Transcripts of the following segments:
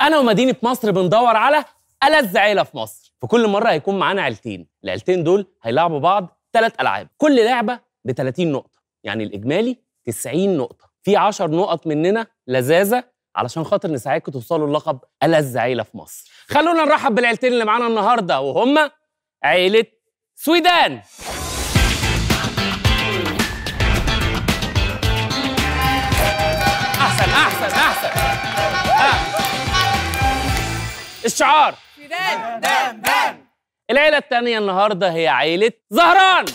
انا ومدينه مصر بندور على ألذ عيله في مصر. في كل مره هيكون معانا عيلتين، العيلتين دول هيلعبوا بعض 3 ألعاب، كل لعبه ب 30 نقطه، يعني الاجمالي 90 نقطه. في 10 نقط مننا لذاذه علشان خاطر نساعدكم توصلوا للقب ألذ عيله في مصر. خلونا نرحب بالعيلتين اللي معانا النهارده، وهم عيله سويدان. احسن الشعار سويدان دان دان. العيله الثانيه النهارده هي عيله زهران.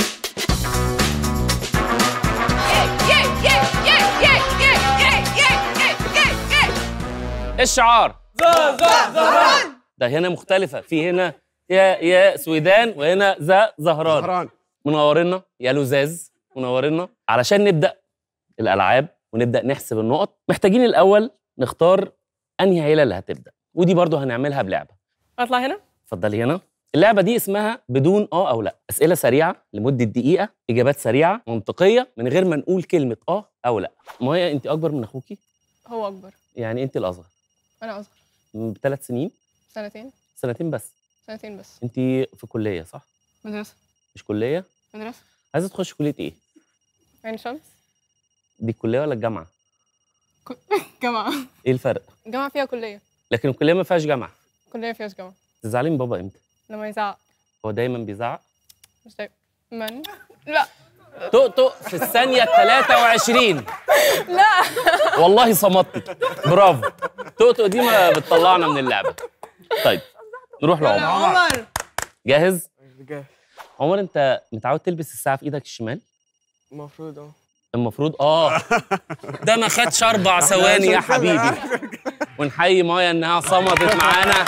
الشعار زهران. ده هنا مختلفه، في هنا يا سويدان وهنا زهران. منورنا يا لزاز، منورنا. علشان نبدا الالعاب ونبدا نحسب النقط محتاجين الاول نختار انهي عيله اللي هتبدا، ودي برضو هنعملها بلعبه. اطلع هنا. اتفضلي هنا. اللعبه دي اسمها بدون او لا، اسئله سريعه لمده دقيقه، اجابات سريعه منطقيه من غير ما نقول كلمه او لا. مايا انت اكبر من اخوكي؟ هو اكبر. يعني انت الاصغر. انا اصغر ب3 سنين. سنتين بس. انت في كليه صح؟ مدرسه. مش كليه؟ مدرسه. عايزه تخش كليه ايه؟ عين شمس. دي الكليه ولا الجامعه؟ جامعه. ايه الفرق؟ الجامعه فيها كليه، لكن الكليه ما فيهاش جامعه. الكليه فيهاش جامعه. تزعلي من بابا امتى؟ لما يزعق. هو دايما بيزعق؟ مش دايما. لا. طق في الثانيه 23. لا والله صمتي، برافو. طق دي ما بتطلعنا من اللعبه. طيب نروح لعمر. عمر جاهز؟ جاهز. عمر انت متعود تلبس الساعه في ايدك الشمال؟ المفروض المفروض ده ما خدش 4 ثواني يا حبيبي. ونحيي مايا انها صمتت معانا.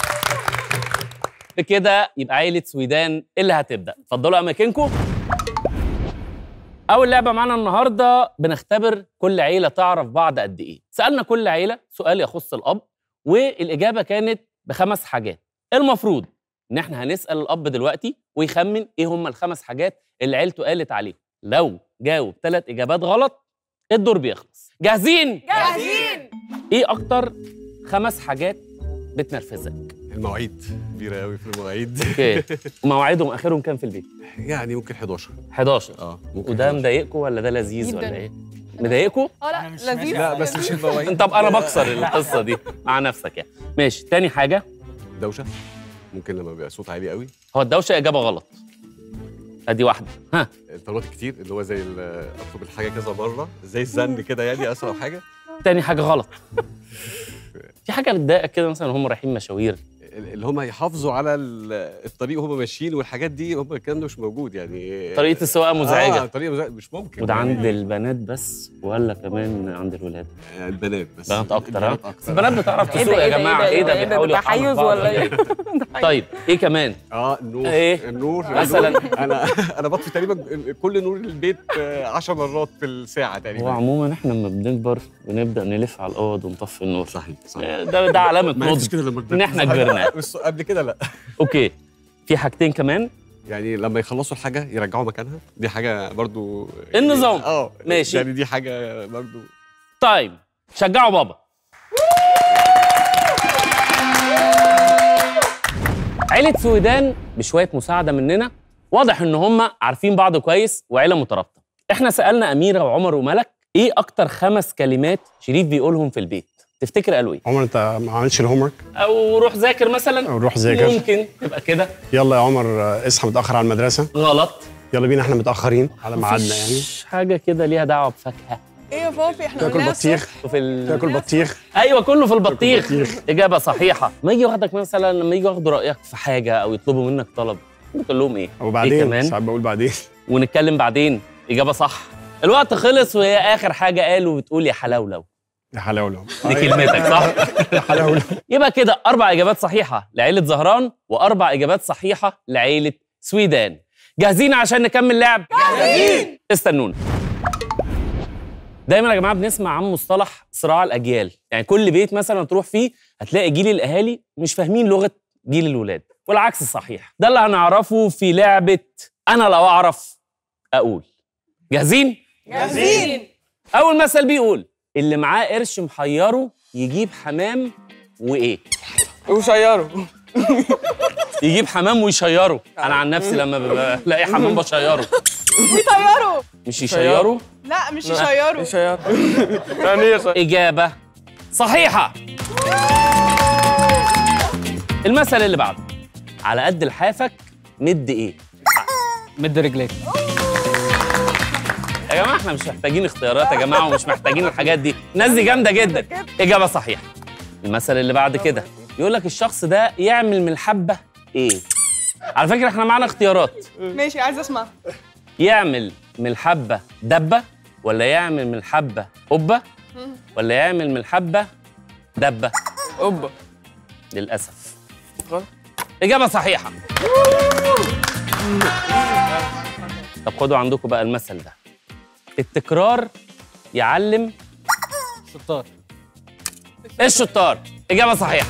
بكده يبقى عيله سويدان اللي هتبدا. اتفضلوا اماكنكم. اول لعبه معانا النهارده بنختبر كل عيله تعرف بعض قد ايه. سالنا كل عيله سؤال يخص الاب، والاجابه كانت ب5 حاجات. المفروض ان احنا هنسال الاب دلوقتي ويخمن ايه هم ال5 حاجات اللي عيلته قالت عليهم. لو جاوب 3 اجابات غلط الدور بيخلص. جاهزين؟ جاهزين. ايه اكتر 5 حاجات بتنرفزك؟ المواعيد كبيرة قوي في المواعيد. اوكي. ومواعيدهم اخرهم كام في البيت؟ يعني ممكن 11. 11. ممكن. وده مضايقكم ولا ده لذيذ جداً. ولا ايه؟ مضايقكم؟ لا لذيذ. لا بس مش المواعيد. طب انا بكسر القصه دي مع نفسك يعني. ماشي. تاني حاجه دوشة، ممكن لما بيبقى صوت عالي قوي. هو الدوشه اجابه غلط. ادي واحده. ها. الطلبات كتير اللي هو زي اطلب الحاجة كذا مرة، زي الزن كده يعني اسرع حاجة. تاني حاجه غلط. في حاجه بتضايقك كده مثلا وهم رايحين مشاوير؟ اللي هم يحافظوا على الطريق وهم ماشيين، والحاجات دي هم الكلام ده مش موجود يعني. طريقه السواقه مزعجه. طريقة مزعجة مش ممكن. وده عند البنات بس ولا كمان عند الولاد؟ البنات بس. بنات اكتر. ها؟ أكتر. البنات بتعرف تسوق يا جماعه. ايه ده بيحاولوا تحيز يحركوا بعض ولا ايه؟ طيب ايه كمان؟ النور. إيه؟ النور مثلاً؟ انا بطفي تقريبا كل نور البيت 10 مرات في الساعة تقريبا. هو عموما احنا لما بنكبر بنبدا نلف على الاوض ونطفي النور. صحيح. ده علامه ما عرفتش نضج كده لما كبرت. ان احنا كبرنا. بس قبل كده لا. اوكي. في حاجتين كمان. يعني لما يخلصوا الحاجة يرجعوا مكانها، دي حاجة برضو النظام. ماشي. يعني دي حاجة برضو. طيب شجعوا بابا. عيلة سويدان بشوية مساعدة مننا واضح ان هم عارفين بعض كويس وعيلة مترابطة. احنا سألنا أميرة وعمر وملك ايه اكتر 5 كلمات شريف بيقولهم في البيت. تفتكر قالوا ايه؟ عمر انت ما عملتش الهوم ورك؟ او روح ذاكر مثلا. او روح ذاكر. ممكن تبقى كده. يلا يا عمر اصحى متاخر على المدرسه. غلط. يلا بينا احنا متاخرين على ميعادنا يعني. مفيش حاجة كده ليها دعوة بفاكهة. ايه يا بابي احنا تاكل قلناها بطيخ. تاكل بطيخ. ايوه كله في البطيخ. بطيخ. اجابه صحيحه. ما يجي واخدك مثلا لما يجي ياخدوا رايك في حاجه او يطلبوا منك طلب تقول لهم ايه؟ وبعدين إيه كمان؟ ساعات بقول بعدين. ونتكلم بعدين. اجابه صح. الوقت خلص وهي اخر حاجه قالوا بتقول يا حلاولو. يا حلاولو. دي كلمتك صح؟ يا حلاولو. يبقى كده 4 اجابات صحيحه لعيله زهران و4 اجابات صحيحه لعيله سويدان. جاهزين عشان نكمل لعب؟ جاهزين. استنونا. دايما يا جماعه بنسمع عن مصطلح صراع الاجيال، يعني كل بيت مثلا تروح فيه هتلاقي جيل الاهالي مش فاهمين لغه جيل الولاد، والعكس صحيح. ده اللي هنعرفه في لعبه انا لو اعرف اقول. جاهزين؟ جاهزين. اول مثل بيقول اللي معاه قرش محيره يجيب حمام وايه؟ وشيره. يجيب حمام ويشيره. انا عن نفسي لما بلاقي حمام بشيره. ويطيره. مش يشيره؟ لا مش يشيره. شيار يعني ايه شيار؟ اجابه صحيحه. المثل اللي بعده، على قد لحافك مد ايه؟ مد رجليك. يا جماعه احنا مش محتاجين اختيارات يا جماعه، ومش محتاجين الحاجات دي، الناس دي جامده جدا. اجابه صحيحه. المثل اللي بعد كده يقول لك الشخص ده يعمل من الحبه ايه؟ على فكره احنا معانا اختيارات. ماشي عايزه اسمع. يعمل من الحبه دبه، ولا يعمل من الحبه قبه، ولا يعمل من الحبه دبه؟ اوبا. للاسف غلط. اجابه صحيحه. طب خدوا عندكم بقى المثل ده، التكرار يعلم 16. الشطار. اجابه صحيحه.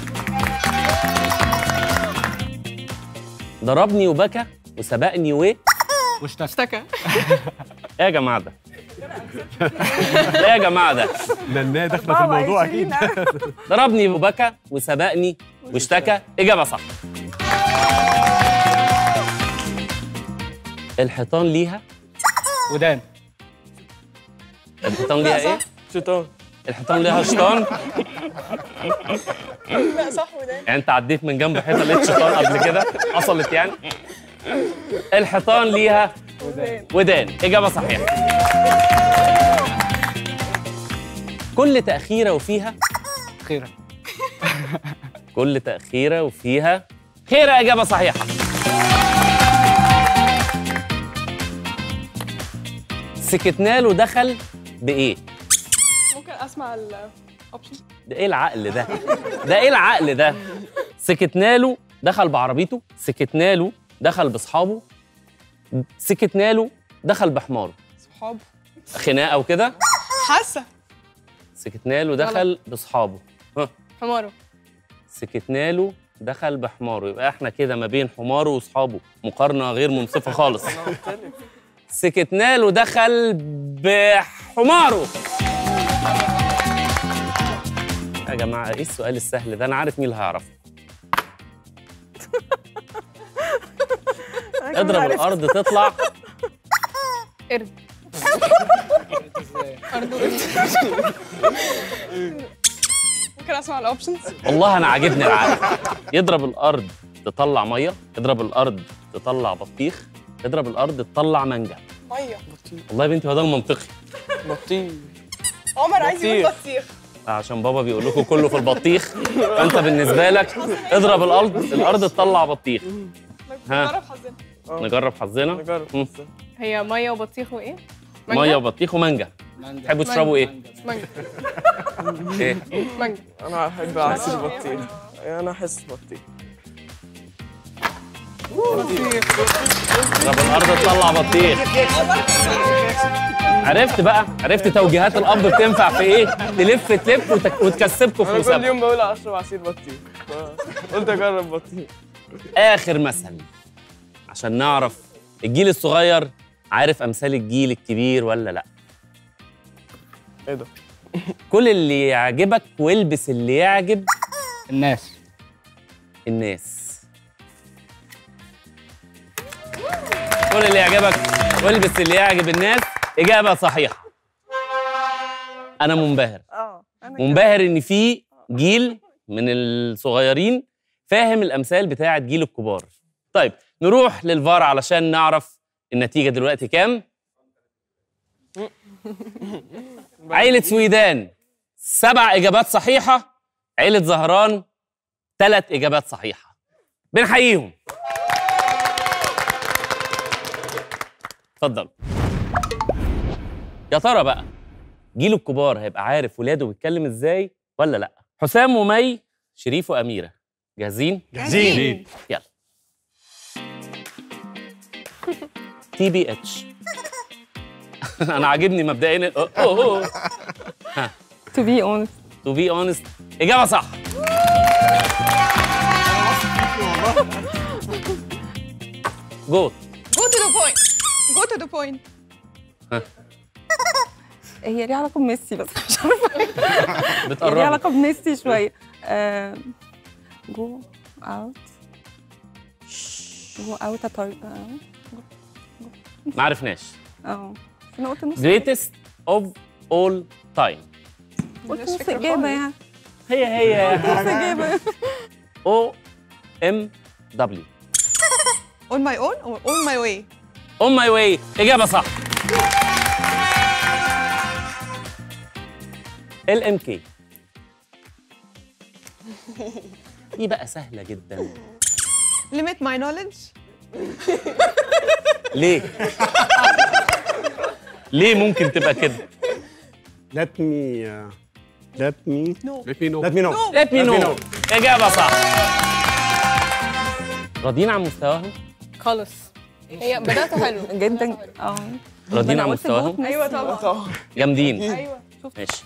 ضربني وبكى وسبقني واشتكى. اشتكى. ايه يا جماعه ده؟ ايه يا جماعه ده؟ لانها داخله في الموضوع اكيد. ضربني وبكى وسبقني واشتكى. اجابه صح. الحيطان ليها ودان. الحيطان ليها ايه؟ شيطان. الحيطان ليها شيطان. لا صح وده. يعني انت عديت من جنب حيطه لقيت شيطان قبل كده؟ حصلت يعني؟ الحيطان ليها ودان. اجابه صحيحه. كل تأخيرة وفيها خيرة. كل تأخيرة وفيها خيرة. إجابة صحيحة. سكتنا له دخل بإيه؟ ممكن اسمع الاوبشن. ده إيه العقل ده؟ ده إيه العقل ده؟ سكتنا له دخل بعربيته، سكتنا له دخل بأصحابه، سكتنا له دخل بحماره. صحاب. خناقة وكده. حاسه. سكتنا له دخل بأصحابه. ها. حماره. سكتنا له دخل بحماره. يبقى احنا كده ما بين حماره واصحابه، مقارنه غير منصفه خالص. سكتنا له دخل بحماره. يا جماعه ايه السؤال السهل ده؟ انا عارف مين اللي هيعرفه. اضرب الارض تطلع. قرد. ممكن اسمع الاوبشنز. والله انا عاجبني العقل. يضرب الارض تطلع ميه، يضرب الارض تطلع بطيخ، يضرب الارض تطلع مانجا. ميه. والله يا بنتي هو ده المنطقي. بطيخ. عمر عايز يقول بطيخ. عشان بابا بيقول لكم كله في البطيخ، فانت بالنسبه لك اضرب الارض تطلع بطيخ. ها. نجرب حظنا. نجرب حظنا. نجرب. هي ميه وبطيخ وايه؟ ميه وبطيخ ومانجا. تحبوا تشربوا ايه؟ مانجا. ايه؟ مانجا. انا احب عصير بطيخ. انا احس بطيخ. اضرب الارض تطلع بطيخ. عرفت بقى؟ عرفت توجيهات الاب بتنفع في ايه؟ تلف وتكسبكم انا كل فلوسها. يوم بقول اشرب عصير بطيخ. قلت اجرب بطيخ. اخر مثل عشان نعرف الجيل الصغير عارف امثال الجيل الكبير ولا لا. ايه ده؟ كل اللي يعجبك والبس اللي يعجب الناس. الناس. كل اللي يعجبك والبس اللي يعجب الناس. إجابة صحيحة. أنا منبهر. منبهر إن في جيل من الصغيرين فاهم الأمثال بتاعة جيل الكبار. طيب نروح للفار علشان نعرف النتيجة دلوقتي كام. عيلة سويدان 7 إجابات صحيحة، عيلة زهران 3 إجابات صحيحة. بنحييهم. اتفضل. يا ترى بقى جيل الكبار هيبقى عارف ولاده بيتكلم ازاي ولا لا؟ حسام ومي، شريف وأميرة، جاهزين؟ جاهزين. يلا. TBH. أنا عاجبني مبدئيا. ها. To be honest. To be honest. إجابة صح. جو. Go to the point. Go to the point. هي ليها علاقة بميسي بس مش عارفة ليه بتقربي. علاقة بميسي شوية. جو اوت جو اوت ما عرفناش. انا قلت نص greatest of all time. قلت نص اجابه يعني هي نص اجابه. OMW. On my own or on my way؟ On my way. إجابة صح. LMK. دي بقى سهلة جدا. Limit my knowledge. ليه؟ ليه ممكن تبقى كده؟ let me let me know. Let me know. إجابة صح. راضيين عن مستواهم؟ خالص. هي بدأت حلو جدا. راضيين عن مستواهم؟ ايوه طبعا. جامدين. ايوه. ماشي.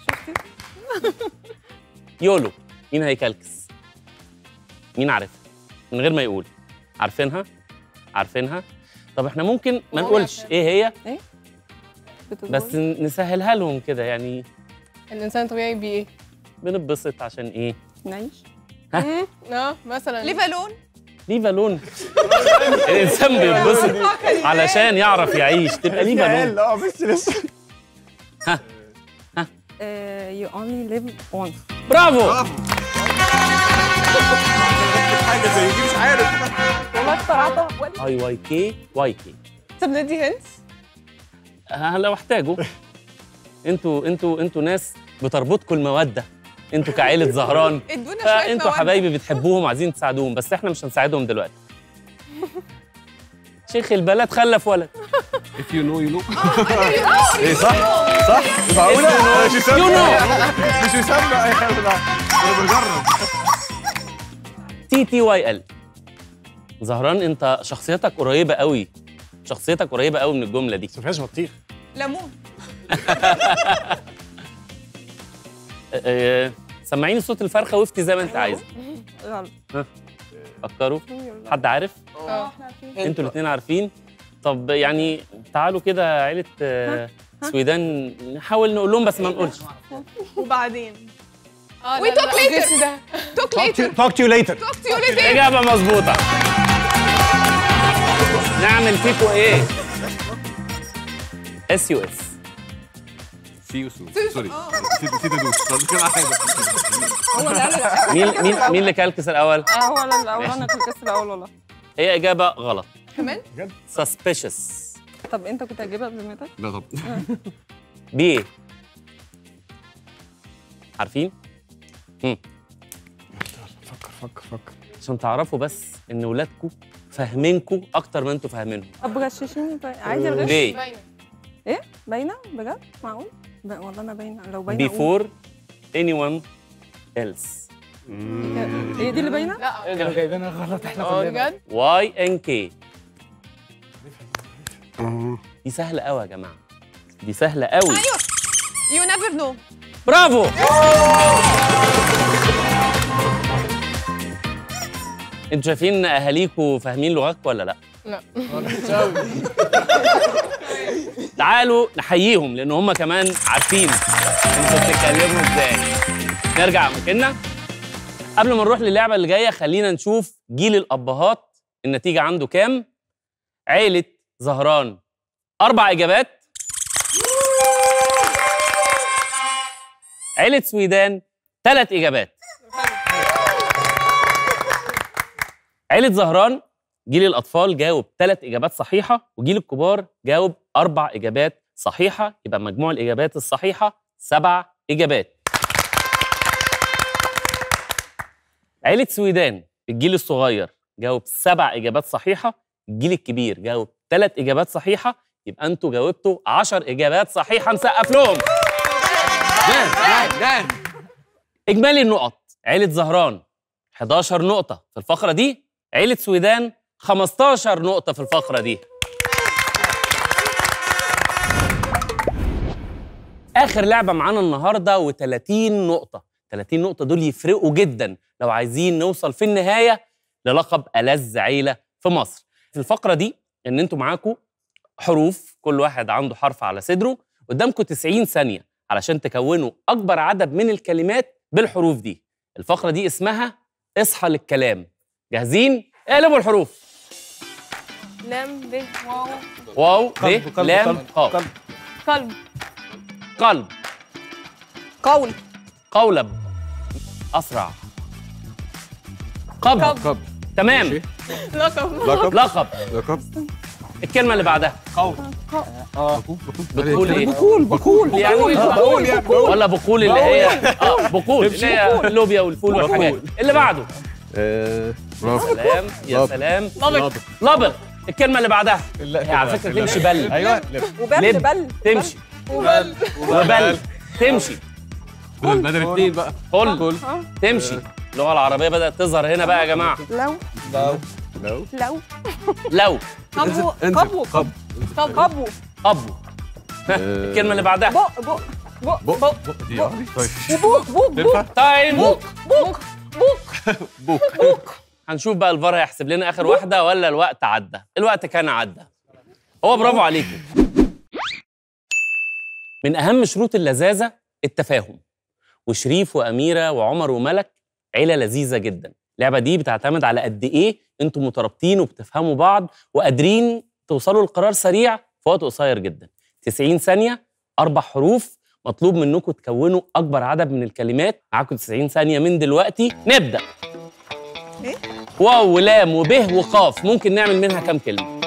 يولو. مين هيكلكس؟ مين عارفها؟ من غير ما يقول. عارفينها؟ عارفينها؟ طب احنا ممكن ما نقولش ايه هي؟ ايه؟ بس نسهلها لهم كده يعني. الانسان الطبيعي بايه؟ بنتبسط عشان ايه؟ نعيش. مثلا ليه بالون؟ ليه بالون؟ الانسان بيتبسط علشان يعرف يعيش، تبقى ليه بالون. بس لسه. ها you only live once. برافو. حاجه زي دي مش عارف. والله اخترعتها. IYK. طب ندي هنتس؟ لو احتاجوا. انتوا ناس بتربطكم الموده. انتوا كعائله زهران. ادونا شويه فانتوا مواد. حبايبي بتحبوهم وعايزين تساعدوهم، بس احنا مش هنساعدهم دلوقتي. شيخ البلد خلف ولد. if you know you know. ايه صح؟ صح؟ معقوله؟ مش يسمى. مش يسمى اي حاجه. انا بجرب. TTYL. زهران انت شخصيتك قريبه قوي. شخصيتك قريبه قوي من الجمله دي. بس ما فيهاش بطيخ. ليمون. سمعيني صوت الفرخه وافتي زي ما انت عايزه. غلط. فكروا. حد عارف؟ انتوا الاثنين عارفين؟ طب يعني تعالوا كده عيله سويدان نحاول نقول لهم بس ما نقولش. وبعدين we talk later. talk later. talk to you later. اجابه مظبوطه. نعمل فيكوا ايه؟ SUS. سي سوري نسيت ادوس كده حاجه. هو اللي قال مين اللي كلكس الاول؟ هو الاول. انا كنت الكاس الاول والله. هي اجابه غلط. كمان؟ suspicious. طب انت كنت هتجيبها بذمتك؟ لا طب بيه. عارفين؟ فكر. عشان تعرفوا بس ان ولادكم فاهمينكم اكتر ما انتوا فاهمينهم. طب غششيني طيب. عايزه الغش. ليه؟ ايه؟ باينه؟ بجد؟ معقول؟ والله انا باينه. لو باينه before anyone else. هي دي اللي باينه؟ لا كانوا جايبينها غلط احنا كلنا. بجد؟ YNK. دي سهله قوي يا جماعه. دي سهله قوي. ايوه you never know. برافو. انتوا شايفين ان اهاليكوا فاهمين لغتكم ولا لا؟ لا. تعالوا نحييهم لان هم كمان عارفين انتوا بتتكلموا ازاي. نرجع مكاننا. قبل ما نروح للعبه اللي جايه خلينا نشوف جيل الابهات النتيجه عنده كام. عيله زهران 4 اجابات. عيله سويدان 3 اجابات. عيله زهران جيل الاطفال جاوب 3 اجابات صحيحه، وجيل الكبار جاوب 4 اجابات صحيحه، يبقى مجموع الاجابات الصحيحه 7 اجابات. عيله سويدان الجيل الصغير جاوب 7 اجابات صحيحه، الجيل الكبير جاوب 3 اجابات صحيحه، يبقى انتوا جاوبتوا 10 اجابات صحيحه. نسقف لهم. جان اجمالي النقط عيله زهران 11 نقطه في الفقره دي، عيله سويدان 15 نقطه في الفقره دي. اخر لعبه معانا النهارده و30 نقطه. 30 نقطه دول يفرقوا جدا لو عايزين نوصل في النهايه للقب ألذ عيله في مصر. في الفقره دي ان انتوا معاكم حروف، كل واحد عنده حرف على صدره، قدامكم 90 ثانيه علشان تكونوا اكبر عدد من الكلمات بالحروف دي. الفقرة دي اسمها اصحى للكلام. جاهزين؟ اقلبوا الحروف. لام ب واو واو قلب، ب قلب، لام قلب، قاف. قلب. قلب قلب. قول. قولب. أسرع. قبض. قبل. تمام. ماشي. لقب. لقب. لقب. لقب. الكلمة اللي بعدها بقول ايه؟ بقول يعني بقول يعني ولا بقول اللي هي بقول اللي هي اللوبيا والفول والحاجات. اللي بعده برافو. سلام يا لبق. سلام. لبق. لبق. الكلمة اللي بعدها هي على فكرة تمشي بل. ايوه وبل لب. بل تمشي وبل. وبل تمشي. بدل اتنين بقى. قل تمشي. اللغة العربية بدأت تظهر هنا بقى يا جماعة. لو لو لو لو قبو. قبو قبو أبو. الكلمة اللي بعدها بق بق بق بق بق بق دي طيب وبوك بوك تنفع؟ تايم. بوك بوك هنشوف بقى الفار هيحسب لنا آخر واحدة ولا الوقت عدى. الوقت كان عدى. هو برافو عليكم. من أهم شروط اللذاذة التفاهم. وشريف وأميرة وعمر وملك عيلة لذيذة جدا. اللعبة دي بتعتمد على قد إيه أنتم مترابطين وبتفهموا بعض وقادرين توصلوا لقرار سريع في وقت قصير جدا. 90 ثانية، 4 حروف، مطلوب منكم تكونوا أكبر عدد من الكلمات. معاكم 90 ثانية من دلوقتي. نبدأ. إيه؟ واو ولام وبه وقاف، ممكن نعمل منها كام كلمة؟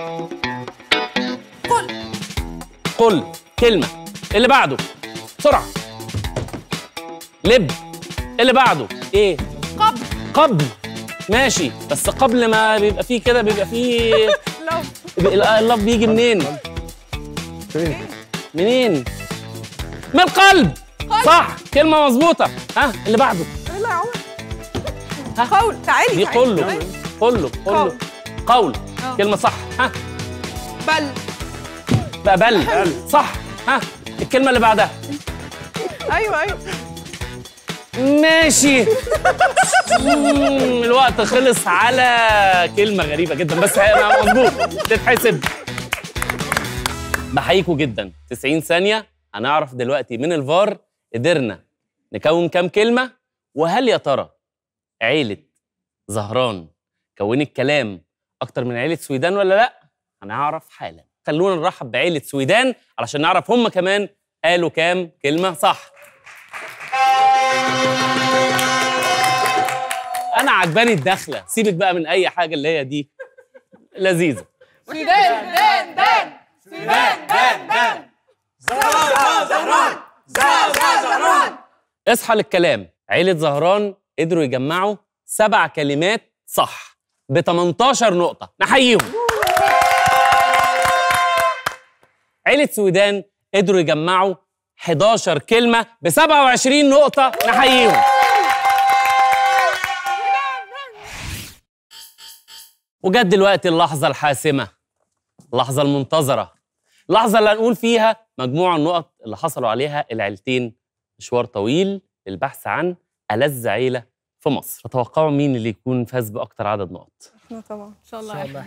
قل كلمة. اللي بعده بسرعة. لب. اللي بعده ايه؟ قبل. قبل. ماشي، بس قبل ما بيبقى فيه كده بيبقى فيه لو. اللب بيجي منين؟ فين؟ منين؟ من القلب. صح، كلمة مظبوطة. ها اللي بعده لا يا عمر. ها؟ قول. تعالي دي تعالي. قله. أيوة. قله قول. كلمة صح. ها بل. بقى بل. صح. ها الكلمة اللي بعدها ايوه ايوه. ماشي. الوقت خلص على كلمة غريبة جدا بس هي مظبوط تتحسب. بحييكوا جدا. 90 ثانية. هنعرف دلوقتي من الفار قدرنا نكون كام كلمة، وهل يا ترى عيلة زهران كونت كلام أكتر من عيلة سويدان ولا لأ؟ هنعرف حالا. خلونا نرحب بعيلة سويدان علشان نعرف هم كمان قالوا كام كلمة صح. أنا عجباني الدخلة، سيبك بقى من أي حاجة اللي هي دي لذيذة. سويدان دان دان. سويدان دان دان. زهران. اصحى للكلام. عيلة زهران قدروا يجمعوا 7 كلمات صح ب 18 نقطة، نحييهم. عيلة سويدان قدروا يجمعوا 11 كلمة ب 27 نقطة، نحييهم. وجت دلوقتي اللحظة الحاسمة، اللحظة المنتظرة، اللحظة اللي هنقول فيها مجموع النقط اللي حصلوا عليها العيلتين. مشوار طويل للبحث عن ألذ عيلة في مصر. تتوقعوا مين اللي يكون فاز بأكتر عدد نقط؟ احنا طبعا ان شاء الله.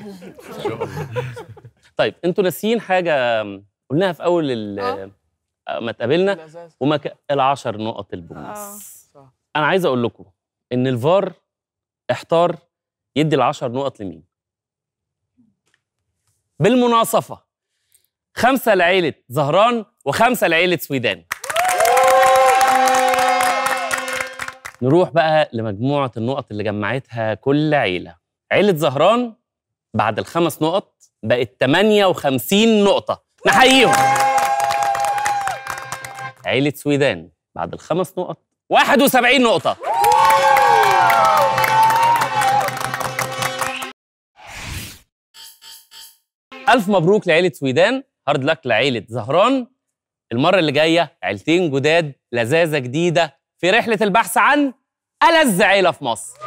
طيب انتوا ناسيين حاجة قلناها في أول ما اتقابلنا، وما ال10 نقط البونص. أنا عايز أقول لكم إن الفار احتار يدي ال10 نقط لمين؟ بالمناصفة 5 لعيلة زهران و5 لعيلة سويدان. نروح بقى لمجموعة النقط اللي جمعتها كل عيلة. عيلة زهران بعد ال5 نقط بقت 58 نقطة، نحييهم. عيلة سويدان بعد ال5 نقط 71 نقطة. ألف مبروك لعيلة سويدان، هارد لك لعيلة زهران. المرة اللي جاية عيلتين جداد، لذاذة جديدة في رحلة البحث عن ألذ عيلة في مصر.